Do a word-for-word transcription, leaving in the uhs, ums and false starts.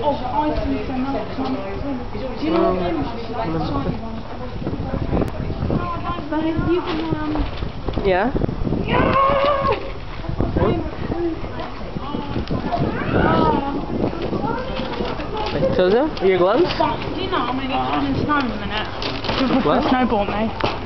Oh, the ice and some Do you know what them are? Like shiny ones. Oh, babe, you can um. Yeah. Yeah. Tilda, are your gloves? Do you know, I'm going to get in the snow in a minute. You'll put a snowball me.